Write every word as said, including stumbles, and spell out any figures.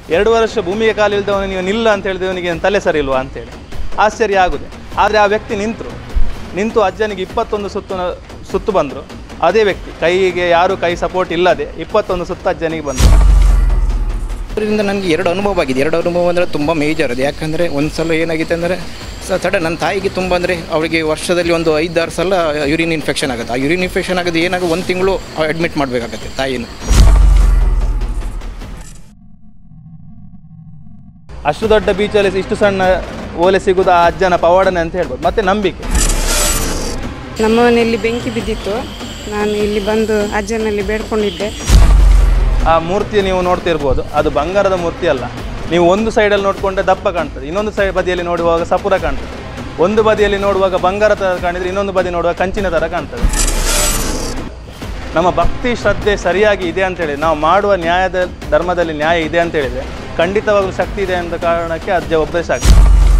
ಎರಡು ವರ್ಷ ಭೂಮಿಗೆ ಕಾಲಿಲ್ದವನು ನೀವು ನಿಲ್ಲ ಅಂತ ಹೇಳಿದವನಿಗೆ ತಲೆ ಸರಿ ಇಲ್ವಾ ಅಂತೇಳಿ ಆಶ್ಚರ್ಯ ಆಗುದೆ. ಆದರೆ ಆ ವ್ಯಕ್ತಿ ನಿಂತರು, ನಿಂತು ಅಜ್ಜನಿಗೆ ಇಪ್ಪತ್ತೊಂದು ಸುತ್ತು ಸುತ್ತು ಬಂದರು. ಅದೇ ವ್ಯಕ್ತಿ ಕೈಗೆ ಯಾರು ಕೈ ಸಪೋರ್ಟ್ ಇಲ್ಲದೆ ಇಪ್ಪತ್ತೊಂದು ಸುತ್ತು ಅಜ್ಜನಿಗೆ ಬಂದರು. ಅದರಿಂದ ನನಗೆ ಎರಡು ಅನುಭವ ಆಗಿದೆ. ಎರಡು ಅನುಭವ ಅಂದರೆ ತುಂಬ ಮೇಜರ್ ಅದು. ಯಾಕಂದರೆ ಒಂದು ಸಲ ಏನಾಗಿದೆ ಅಂದರೆ ಸಡನ್ ನನ್ನ ತಾಯಿಗೆ ತುಂಬ ಅಂದರೆ ಅವರಿಗೆ ವರ್ಷದಲ್ಲಿ ಒಂದು ಐದಾರು ಸಲ ಯೂರಿನ್ ಇನ್ಫೆಕ್ಷನ್ ಆಗುತ್ತೆ. ಆ ಯೂರಿನ್ ಇನ್ಫೆಕ್ಷನ್ ಆಗೋದು ಏನಾಗ ಒಂದು ತಿಂಗಳು ಅಡ್ಮಿಟ್ ಮಾಡಬೇಕಾಗತ್ತೆ ತಾಯಿನ. ಅಷ್ಟು ದೊಡ್ಡ ಬೀಚಲ್ಲಿ ಇಷ್ಟು ಸಣ್ಣ ಓಲೆ ಸಿಗೋದು ಆ ಅಜ್ಜನ ಪವಾಡನೆ ಅಂತ ಹೇಳ್ಬೋದು. ಮತ್ತು ನಂಬಿಕೆ. ನಮ್ಮ ಮನೆಯಲ್ಲಿ ಬೆಂಕಿ ಬಿದ್ದಿತ್ತು, ನಾನು ಇಲ್ಲಿ ಬಂದು ಅಜ್ಜನಲ್ಲಿ ಬೇಡ್ಕೊಂಡಿದ್ದೆ. ಆ ಮೂರ್ತಿ ನೀವು ನೋಡ್ತಿರ್ಬೋದು, ಅದು ಬಂಗಾರದ ಮೂರ್ತಿ ಅಲ್ಲ. ನೀವು ಒಂದು ಸೈಡಲ್ಲಿ ನೋಡಿಕೊಂಡ್ರೆ ದಪ್ಪ ಕಾಣ್ತದೆ, ಇನ್ನೊಂದು ಸೈಡ್ ಬದಿಯಲ್ಲಿ ನೋಡುವಾಗ ಸಪುರ ಕಾಣ್ತದೆ. ಒಂದು ಬದಿಯಲ್ಲಿ ನೋಡುವಾಗ ಬಂಗಾರ ಥರ ಕಾಣಿದರೆ ಇನ್ನೊಂದು ಬದಿ ನೋಡುವಾಗ ಕಂಚಿನ ಥರ ಕಾಣ್ತದೆ. ನಮ್ಮ ಭಕ್ತಿ ಶ್ರದ್ಧೆ ಸರಿಯಾಗಿ ಇದೆ ಅಂತೇಳಿ ನಾವು ಮಾಡುವ ನ್ಯಾಯದ ಧರ್ಮದಲ್ಲಿ ನ್ಯಾಯ ಇದೆ ಅಂತೇಳಿದರೆ ಖಂಡಿತವಾಗಲೂ ಶಕ್ತಿ ಇದೆ ಅಂತ ಕಾರಣಕ್ಕೆ ಅಜ್ಜ ಒಬ್ಬರೇ ಸಾಕು.